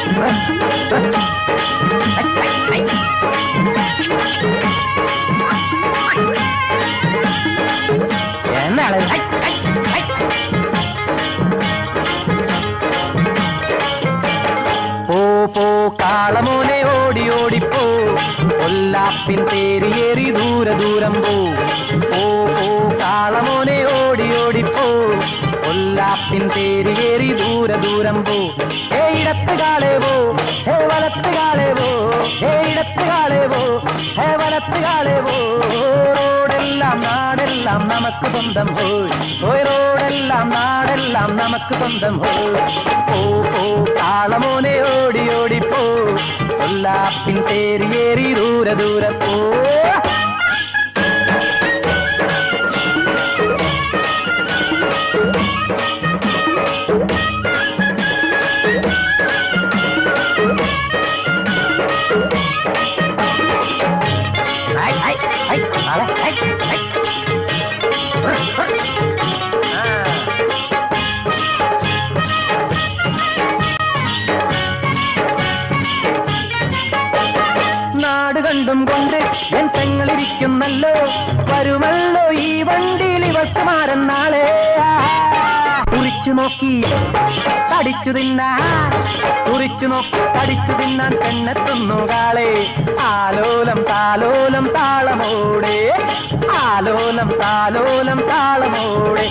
എന്നാണ് പോ കാളമോനെ ഓടി ഓടിപ്പോ കൊല്ലാപ്പിൻ തേരിയേറി ദൂരെ ദൂരം പോ കാളമോനെ ഓടി ഓടിപ്പോ കൊല്ലാപ്പിൻ തേരിയേറി ദൂരെ ദൂരം പോ ഇടത്ത് കാളേവോ വലത്ത് കാളേവോ ഇടത്ത് കാളേവോ വലത്ത് കാളേവോ റോഡെല്ലാം നാടെല്ലാം നമുക്ക് സ്വന്തം പോയി റോഡെല്ലാം നാടെല്ലാം നമുക്ക് സ്വന്തം പോയി കാളമോനെ ഓടി ഓടിപ്പോ കൊല്ലാപ്പിൻ തേരിയേറി ദൂരെ ദൂരെ പോ നാട് കണ്ടും കൊണ്ട് എൻ പെങ്ങളിരിക്കുന്നല്ലോ വരുമല്ലോ ഈ വണ്ടിയിൽ ഇവർക്ക് മാറൻ നാളെ കുറിച്ചു നോക്കി തടിച്ചു കുറിച്ചു നോക്കി തടിച്ചു തിന്നാൻ പെണ്ണെത്തുന്നു കാളെ ആലോലം താലോലം താളമോടെ ആലോലം താലോലം താളമോടെ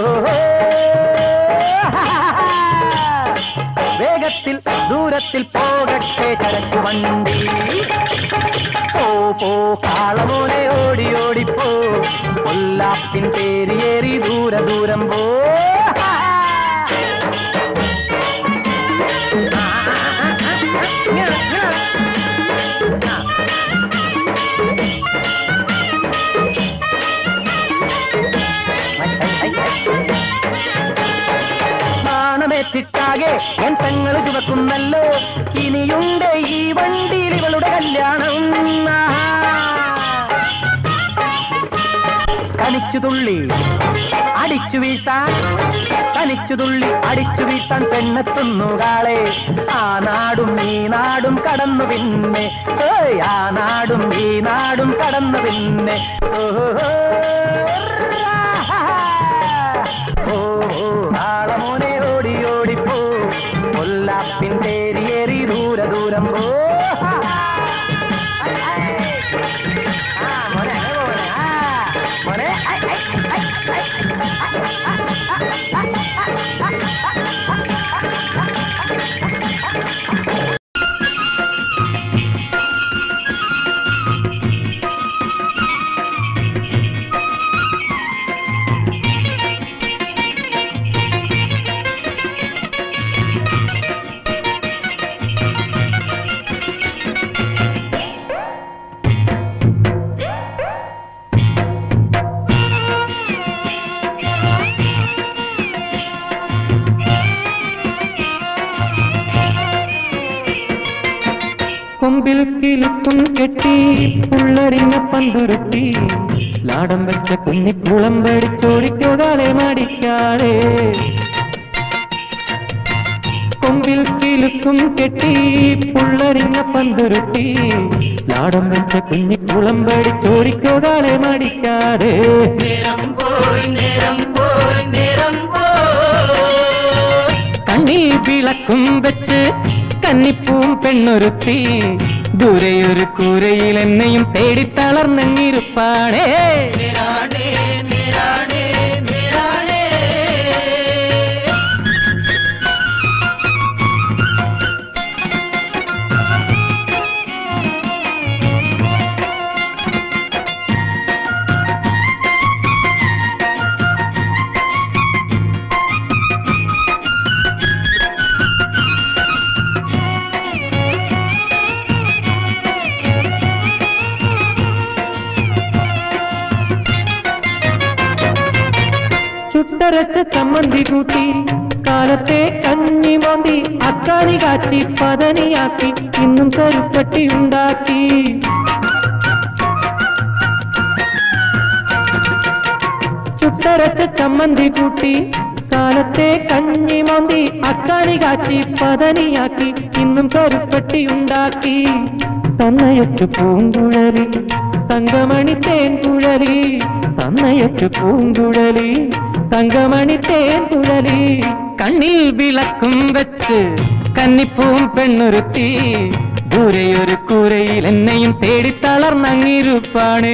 വേഗത്തിൽ ദൂരത്തിൽ പോകട്ടെ ചരക്ക് വണ്ടി പോ കാളമോനെ ഓടി ഓടിപ്പോ കൊല്ലാപ്പിൻ തേരിയേറി ദൂരെ ദൂരം പോ ാകെ എൻ പെങ്ങൾ ചുവക്കുന്നല്ലോ ഇനിയുണ്ട് ഈ വണ്ടിയിൽ ഇവളുടെ കല്യാണം തനിച്ചു തുള്ളി അടിച്ചു വീഴ്ത്താൻ തനിച്ചു തുള്ളി അടിച്ചു വീഴ്ത്താൻ പെണ്ണെത്തുന്നു കാളെ ആ നാടും ഈ നാടും കടന്നു പിന്നെ ആ നാടും ഈ നാടും കടന്നു പിന്നെ കാളമോനെ ഓടി ഓടിപ്പോ കൊല്ലാപ്പിൻ തേരിയേറി ദൂരെ ദൂരം പോ കൊമ്പിൽ കിലുക്കും കെട്ടി പുള്ളറിഞ്ഞ പന്തുരുത്തി ലാടം വെച്ച കുഞ്ഞിക്കുളം പഠിച്ചോടിക്കോടാതെ മടിക്കാതെ കൊമ്പിൽ കിലുക്കും കെട്ടി പുള്ളറിഞ്ഞ പന്തുരുത്തി ലാടം വെച്ച കുഞ്ഞിക്കുളം പഠിച്ചോടിക്കോടാതെ മടിക്കാതെ കണ്ണിൽ വിളക്കും വെച്ച് കന്നിപ്പൂം പെണ്ണൊരുത്തി ദൂരെയൊരു കൂരയിൽ എന്നെയും തേടി തളർന്നിരുപ്പാണേ ചുട്ടരച്ച ചമ്മന്തി കൂട്ടി കാലത്തെ കഞ്ഞി മോന്തി അക്കാനി കാച്ചി പതനിയാക്കി ഇന്നും കരുപ്പട്ടി ഉണ്ടാക്കി ചുട്ടരച്ച ചമ്മന്തി കൂട്ടി കാലത്തെ കഞ്ഞി മോന്തി അക്കാണി കാച്ചി പതനിയാക്കി ഇന്നും കരുപ്പട്ടി ഉണ്ടാക്കി തന്നയച്ചു പൂങ്കുഴലി തങ്കമണി തേൻകുഴലി തന്നയച്ചു പൂങ്കുഴലി തങ്കമണി തേൻകുഴലി കണ്ണിൽ വിളക്കും വെച്ച് കന്നിപ്പൂം പെണ്ണുരുത്തി ദൂരെയൊരു കൂരയിൽ എന്നെയും തേടി തളർന്നങ്ങിരുപ്പാണ്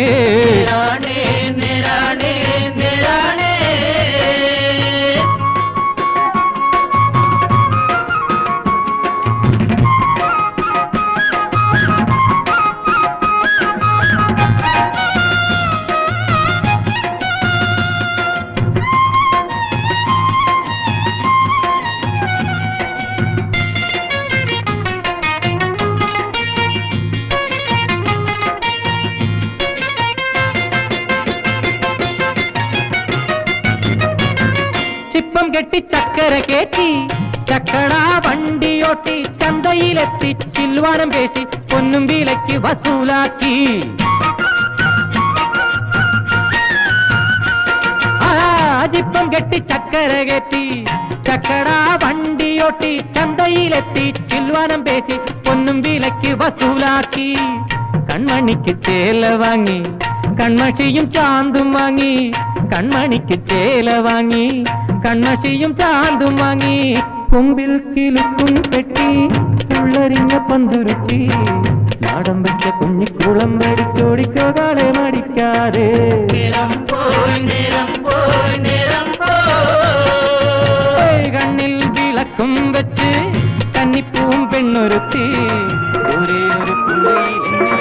ചിപ്പം കെട്ടി ചക്കര കേറ്റി ചക്കട വണ്ടിയോട്ടി ചന്തയിലെത്തി ചിൽവാനം പേശി പൊന്നും വിലയ്ക്ക് വസൂലാക്കി ചിപ്പം കെട്ടി ചക്കര കയറ്റി ചക്കട വണ്ടിയോട്ടി ചന്തയിലെത്തി ചിൽവാനം പേശി പൊന്നും വിലയ്ക്ക് വസൂലാക്കി കൺമണിക്ക് ചേല വാങ്ങി കൺമഷിയും ചാന്തും വാങ്ങി കൺമണിക്ക് ചേല വാങ്ങി കൺമഷിയും ചാന്തും വാങ്ങി കൊമ്പിൽ കിലുക്കും പെട്ടി ഉള്ളരിഞ്ഞ പന്തുരുത്തി നാടം വെച്ച കുഞ്ഞിക്കുളം വടിച്ചോടിക്കോ കാളെ മടിക്കാതെ കണ്ണിൽ വിളക്കും വെച്ച് കന്നിപ്പൂം പെണ്ണൊരുത്തി ഒരേ ഒരു പുള്ളിയിൽ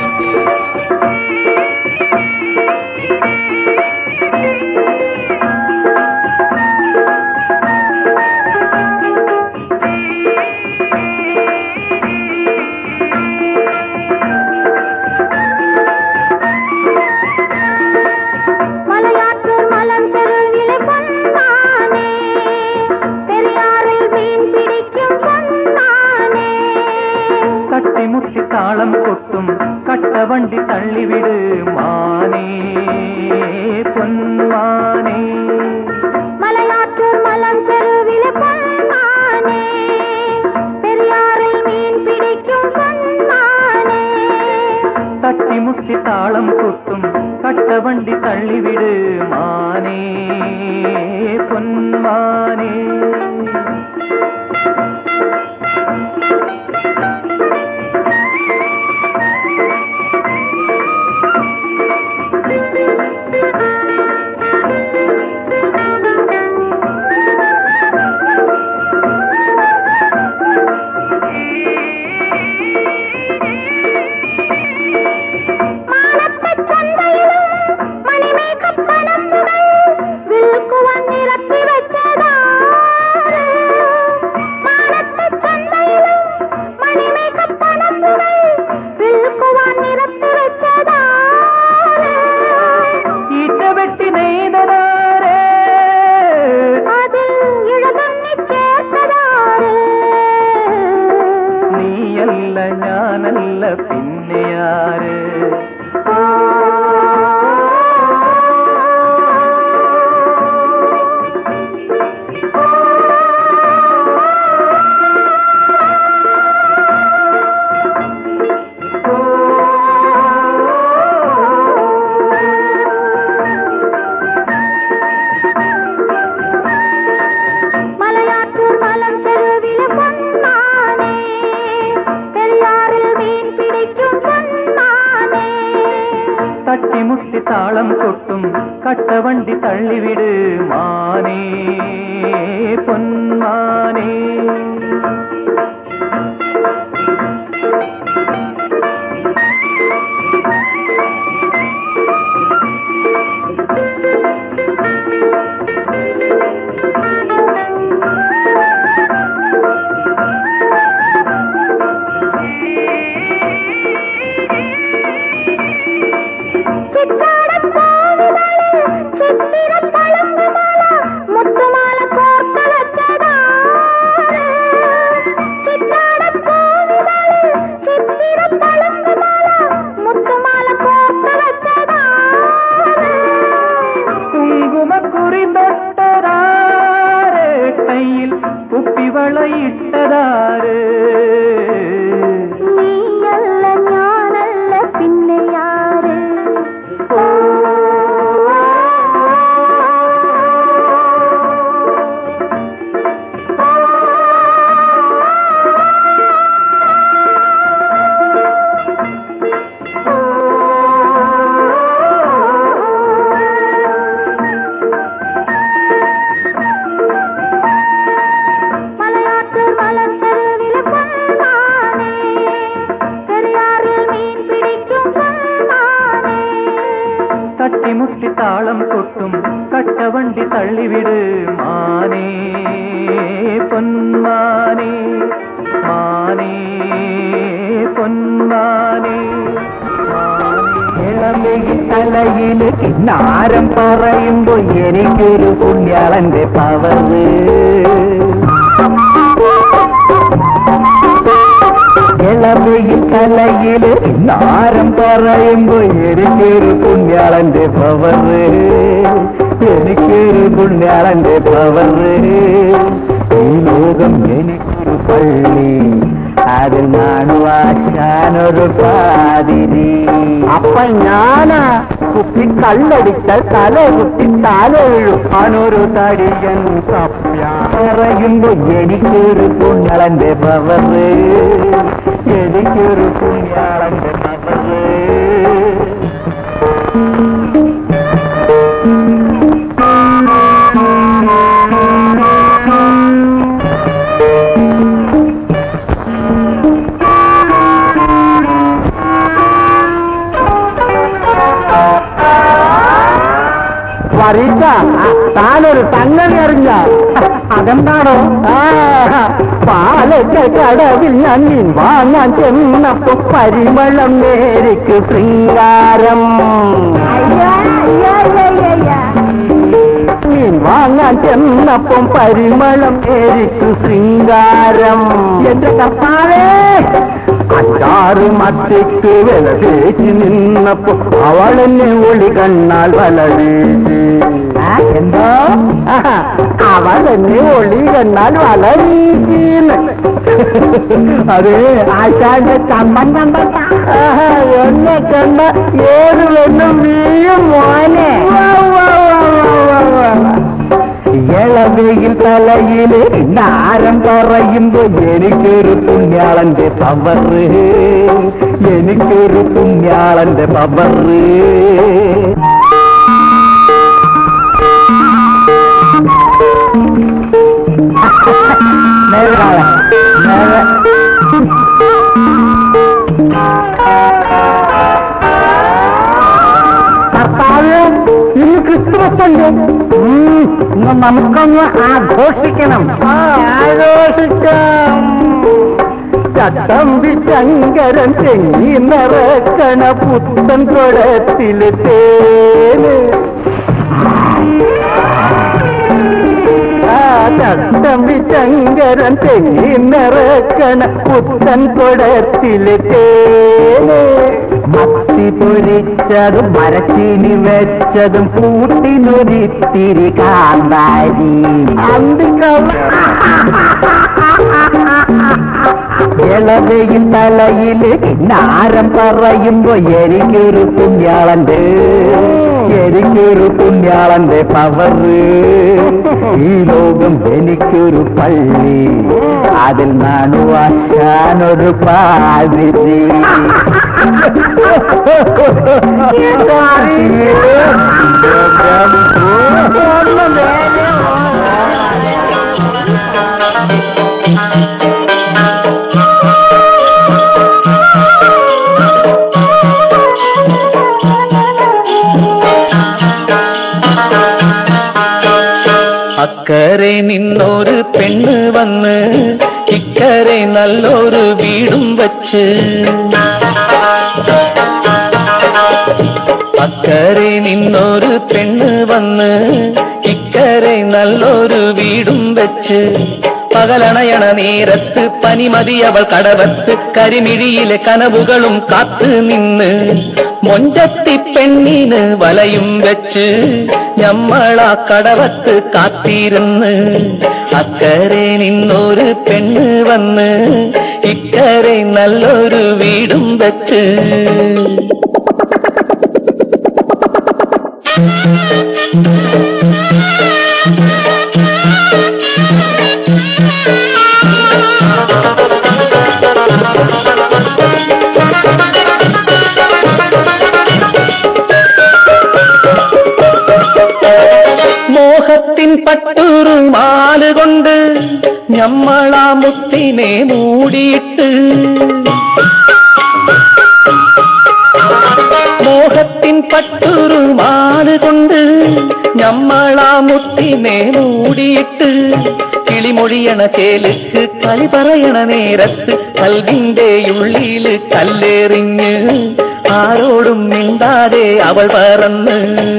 താളം കൊട്ടും കട്ടവണ്ടി തള്ളിവിട് മാനേ പൊന്മാനേ മലയാറ്റൂർ മലം ചെറുവിലെ പൊന്മാനേ പെരിയാറിൽ മീൻ പിടിക്കും പൊന്മാനേ തട്ടിമുട്ടി താളം കൊട്ടും കട്ടവണ്ടി തള്ളിവിട് മാനേ പൊന്മാനേ ഞാനല്ല പിന്നെയാര് തട്ടിമുട്ടി താളം കൊട്ടും കട്ടവണ്ടി തള്ളിവിട് മാനേ പൊന്മാനേ ചിത്തിരപ്പളുങ്കുമാല കൈവളയിട്ടതാര്? നീയല്ല ഞാനല്ല പിന്നെ യാര്? തട്ടിമുട്ടി താളം കൊട്ടും കട്ടവണ്ടി തള്ളിവിട് മാനേ പൊന്മാനേ മാനേ പൊന്മാനേ. ഇളമയിൽ തലയില് കിന്നാരം പറയുമ്പോ എനിക്കൊരു പുണ്യാളന്റെ പവറ്. ഇളമയിൽ തലയില് കിന്നാരം പറയുമ്പോ എനിക്കൊരു പുണ്യാളന്റെ പവറ്. എനിക്കൊരു പുണ്യാളന്റെ പവറ്. ഈ ലോകം എനിക്കൊരു പള്ളി, അതിൽ നാണുവാശാനൊരു പാതിരി. അപ്പൊ ഞാനാ കുപ്പി കള്ളടിച്ചാൽ തല കുത്തി തല വീഴുവാനൊരു തടിയൻ പറയുമ്പോ എനിക്കൊരു പുണ്യാളന്റെ പവറ്. എനിക്കൊരു പുണ്യാളന്റെ പവറ്. താനൊരു സംഗതി അറിഞ്ഞ? അതെന്താണോ? പാലൊക്കെ കടവിൽ ഞാൻ മീൻ വാങ്ങാൻ ചെന്നപ്പോ പരിമളം നേരിക്ക് ശൃംഗാരം. മീൻ വാങ്ങാൻ ചെന്നപ്പം പരിമളം നേരിക്ക് ശൃംഗാരം. എന്റെ കർത്താവേ, അച്ചാറ് മത്തിക്ക് വില തേച്ച് നിന്നപ്പോ അവളെന്നെ ഒളി കണ്ണാൽ വല വീശി. എന്തോ? അവളെന്നെ ഒളി കണ്ണാൽ വല വീശീന്ന്. അതെ, ആശാന്റെ ചമ്പൻ കണ്ട എന്നെ കണ്ട ഏത് വെണ്ണും വീയും മോനെ. ഇളവയിൽ തലയില് നാരം പറയുമ്പോ എനിക്കൊരു പുണ്യാളന്റെ പവറ്. എനിക്കൊരു പുണ്യാളന്റെ പവറ്. കർത്താവ്, ഇന്ന് ക്രിസ്തുമസ് ഉണ്ട്. നമുക്കൊന്ന് ആഘോഷിക്കണം. ആഘോഷിക്കാം. ചട്ടമ്പി ശങ്കരൻ തെങ്ങി നിറക്കണ പുത്തൻ കുടത്തില് തേന്. ചട്ടമ്പി ശങ്കരൻ തെങ്ങി നിറക്കണ പുത്തൻ കുടത്തില് തേന്. മത്തി പൊരിച്ചതും മരച്ചീനി വെച്ചതും കൂട്ടിനൊരിത്തിരി കാന്താരി. ഇളവയിൽ തലയില് നാരം പറയുമ്പോ എനിക്കൊരു പുണ്യാളന്റെ എനിക്കൊരു പുണ്യാളന്റെ പവറ്. ഈ ലോകം എനിക്കൊരു പള്ളി, അതിൽ നാണുവാശാനൊരു പാതിരി. അക്കരെ നിന്നൊരു പെണ്ണ് വന്ന് ഇക്കരെ നല്ലൊരു വീടും വച്ച്. അക്കരെ നിന്നൊരു പെണ്ണ് വന്ന് ഇക്കരെ നല്ലൊരു വീടും വെച്ച്. പകലണയണ നേരത്ത് പനിമതി അവൾ കടവത്ത് കരിമിഴിയിലെ കനവുകളും കാത്തു നിന്ന്. മൊഞ്ചത്തി പെണ്ണിന് വലയും വെച്ച് ഞമ്മളാ കടവത്ത് കാത്തിരുന്ന്. അക്കരെ നിന്നൊരു പെണ്ണ് വന്ന് ഇക്കരെ നല്ലൊരു വീടും വെച്ച് മോഹത്തിൻ പട്ടുറുമാലുകൊണ്ട് ഞമ്മളാ മുത്തിനെ മൂടിയിട്ട് മോഹത്തിൻ പട്ടുറുമാലുകൊണ്ട് ഞമ്മളാ മുത്തിനെ മൂടിയിട്ട് കിളിമൊഴിയണ ചേലുക്ക് കളി പറയണ നേരത്ത് കൽവിന്റെ ഉള്ളില് കല്ലെറിഞ്ഞ് ആരോടും മിണ്ടാതെ അവൾ പറന്ന്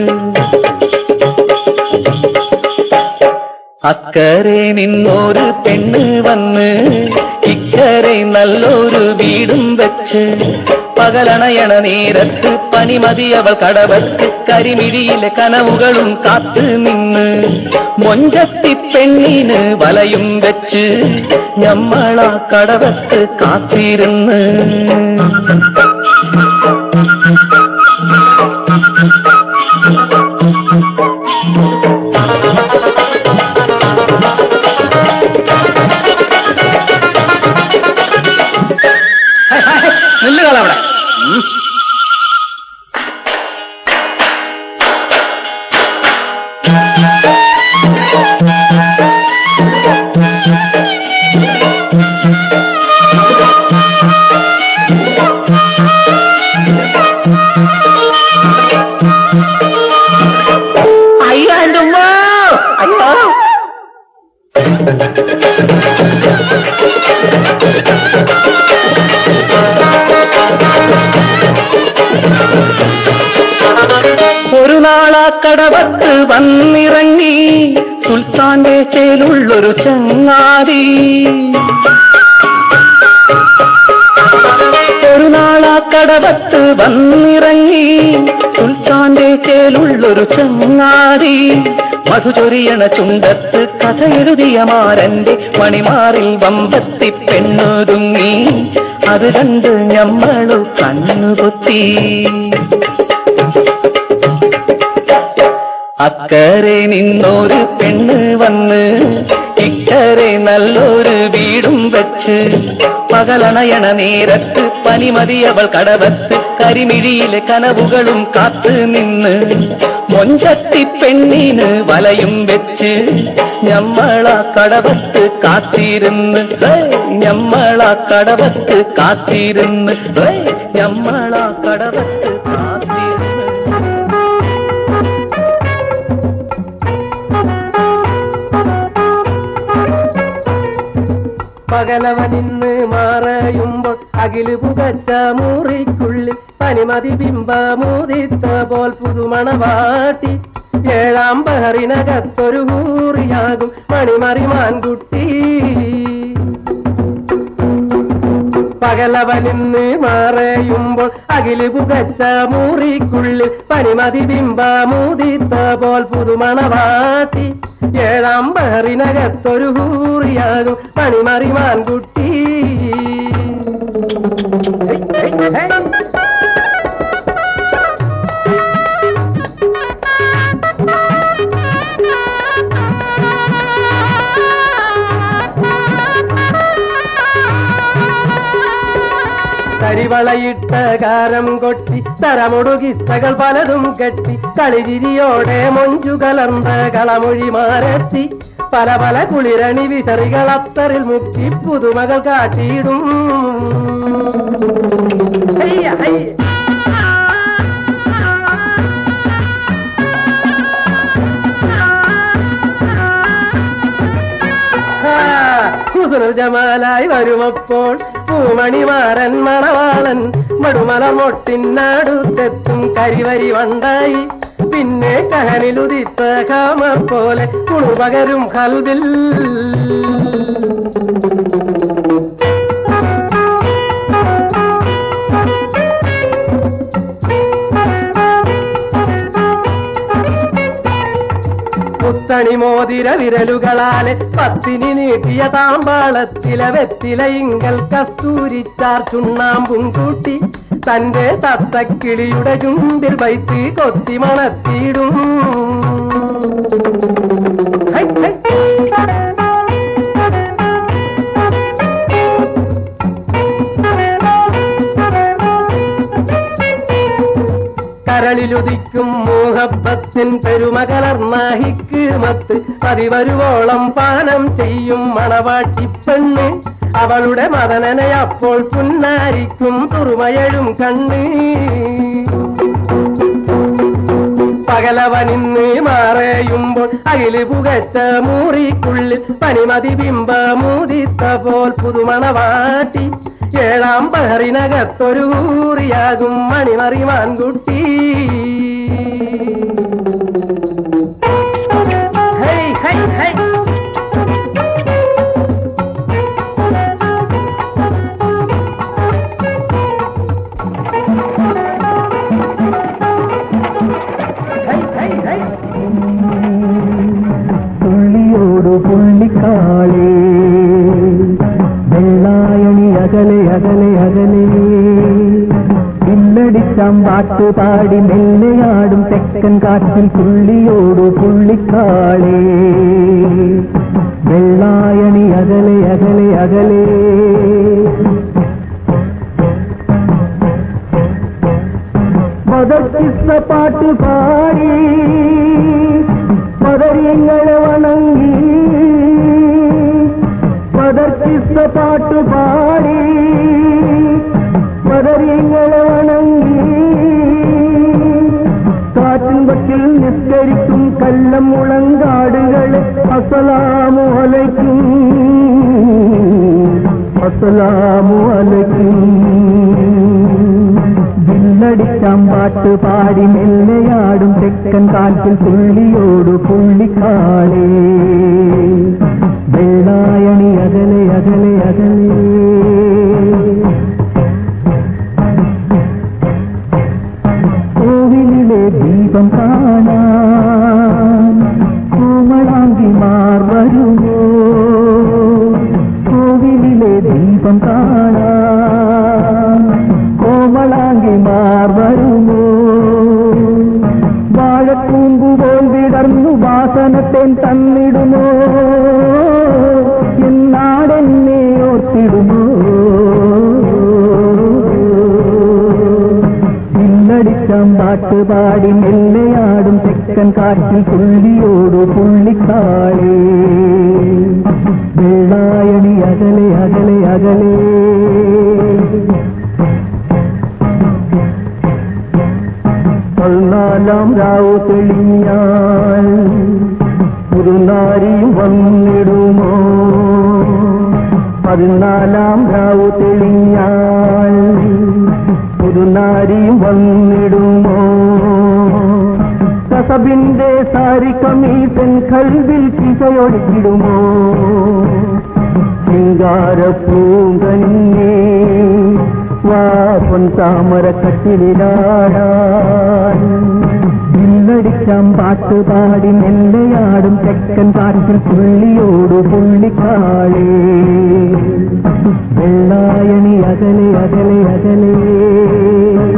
അക്കരെ നിന്നൊരു പെണ്ണ് വന്ന് ഇക്കരെ നല്ലൊരു വീടും വെച്ച് പകലണയണ നേരത്ത് പനിമതി അവൾ കടവത്ത് കരിമിഴിയിലെ കനവുകളും കാത്തു നിന്ന് മൊഞ്ചത്തി പെണ്ണിന് വലയും വെച്ച് ഞമ്മളാ കടവത്ത് കാത്തിരുന്ന് നില്ലുകളവിടെ അയ്യോ എന്റെ ഉമ്മ അയ്യോ ഒരു നാളാ കടവത്ത് വന്നിറങ്ങി സുൽത്താന്റെ ചേലുള്ളൊരു ചങ്ങാതി ഒരു നാളാ കടവത്ത് വന്നിറങ്ങി സുൽത്താന്റെ ചേലുള്ളൊരു ചങ്ങാതി മധുചൊരിയണ ചുണ്ടത്ത് കഥ എഴുതിയ മാരന്റെ മണിമാറിൽ വമ്പത്തി പെണ്ണൊരുങ്ങി അത് കണ്ട് ഞമ്മളു കണ്ണുപൊത്തി അക്കരെ നിന്നൊരു പെണ്ണ് വന്ന് ഇക്കരെ നല്ലൊരു വീടും വെച്ച് പകലണയണ നേരത്ത് പനിമതി അവൾ കടവത്ത് കരിമിഴിയിലെ കനവുകളും കാത്തു നിന്ന് മൊഞ്ചത്തി പെണ്ണിന് വലയും വെച്ച് ഞമ്മളാ കടവത്ത് കാത്തിരുന്ന് ഞമ്മളാ കടവത്ത് കാത്തിരുന്ന് ഞമ്മളാ കടവത്ത് കാത്തിരുന്ന് പകലവനിന്ന് മാറയുമ്പോൾ അകില് പുകച്ച മുറിക്കുള്ളിൽ പനിമതി ബിംബമൂതിത്ത പോൽ പുതുമണവാട്ടി ഏഴാം ബഹറിനകത്തൊരു ഹൂറിയാകും മണിമറി മാൻകുട്ടി പകലവനിന്ന് മാറയുമ്പോൾ അകില് പുകച്ച മുറിക്കുള്ളിൽ പനിമതി ബിംബമൂതിത്ത പോൽ പുതുമണവാട്ടി ഏഴാം ബഹറിനകത്തൊരു ഹൂറിയാകും മണിമറി മാൻകുട്ടി കരിവളയിട്ട കാരം കൊട്ടി തരമുടുകിസ്തകൾ പലതും കെട്ടി കളിചിരിയോടെ മൊഞ്ചു കലർന്ന കളമൊഴി മാരെത്തി പല പല കുളിരണി വിസറികൾ അത്തറിൽ മുക്കി പുതുമകൾ കാട്ടിയിടും ജമാലായി വരുമപ്പോൾ പൂമണിമാരൻ മണവാളൻ മടുമല മൊട്ടിനടുത്തെത്തും കരിവരി വണ്ടായി പിന്നെ കഹനിലുദിത്ത കാമർ പോലെ കുണുപകരും കൽവിൽ പത്തണിമോതിര വിരലുകളാലെ പത്തിനി നീട്ടിയ താമ്പാളത്തിലെ വെത്തിലയിങ്കൽ കസ്തൂരിച്ചാർ ചുണ്ണാമ്പും കൂട്ടി തന്റെ തത്തക്കിളിയുടെ ചുണ്ടിൽ വൈത്ത് കൊത്തി മണത്തിയിടും. കരളിലുദിക്കും മോഹബത്തിൻ പെരുമകലർന്ന ഹിക്മത്ത് പതിവരുവോളം പാനം ചെയ്യും മണവാട്ടിപ്പെണ്ണ്. അവളുടെ മദനനെ അപ്പോൾ പുന്നാരിക്കും സുറുമയഴും കണ്ണ്. പകലവനിന്ന് മാറയുമ്പോൾ അകില് പുകച്ച മൂറിക്കുള്ളിൽ പനിമതി ബിംബമൂതിത്ത പോൽ പുതുമണവാട്ടി. ഏഴാം ബഹറിനകത്തൊരു ഊറിയാകും മണിമറിമാൻകുട്ടി. ഹൈ ഹൈ ഹൈ തുള്ളിയോടു പുള്ളിക്കാളേ വെള്ളായണി അകലെ അകലെ അകലെ ഇല്ലടിച്ചാം പാട്ട് പാടി മെല്ലയാടും തെക്കൻ കാറ്റിൽ തുള്ളിയോടു പുള്ളിക്കാളേ വെള്ളായണി അകലെ അകലെ അകലെ മദർക്കിസ്സ പാട്ട് പാടി മദര്യങ്ങളെ വണങ്ങി മദർക്കിസ്സ പാട്ട് പാടി മദര്യങ്ങളെ വണങ്ങി കാറ്റിൻപത്തിൽ നിസ്കരിക്കും കല്ലം മുളങ്കാടുകളെ അസ്സലാമു അലൈക്കും അസ്സലാമു അലൈക്കും. വില്ലടിച്ചാം പാട്ട് പാടി മെല്ലയാടും തെക്കൻ കാറ്റിൽ തുള്ളിയോടു പുള്ളിക്കാളേ വെള്ളായണി അകലെ അകലെ അകലെ. കോവിലിലെ ദീപം കാണാൻ കോമളാങ്കിമാർ വരുമോ? കോവിലിലെ ദീപം കാണാൻ കോമളാങ്കിമാർ വരുമോ? വാഴക്കൂമ്പുപോൽ വിടർന്നു വാസനത്തേൻ തന്നിടുമോ? എന്നാടെന്നെ ഓർത്തിടുമോ? ഇല്ലടിച്ചാം പാട്ട് പാടി മെല്ലയാടും തെക്കൻ കാറ്റിൽ തുള്ളിയോടു പുള്ളിക്കാളേ വെള്ളായണി അകലെ അകലെ അകലെ. പതിനാലാം രാവ് തെളിഞ്ഞാൽ പുതുനാരിയും വന്നിടുമോ? പതിനാലാം രാവ് തെളിഞ്ഞാൽ പുതുനാരിയും വന്നിടുമോ? കസബിന്റെ സാരി കമീസൻ കൽവിൽ കിസയൊടുക്കിടുമോ? ശൃംഗാരപ്പൂങ്കന്നേ വാപ്പൻ താമരക്കട്ടിലാടാൻ ഇല്ലടിച്ചാം പാട്ട് പാടി മെല്ലയാടും തെക്കൻ കാറ്റിൽ തുള്ളിയോടു പുള്ളിക്കാളേ വെള്ളായണി അകലെ അകലെ അകലെ.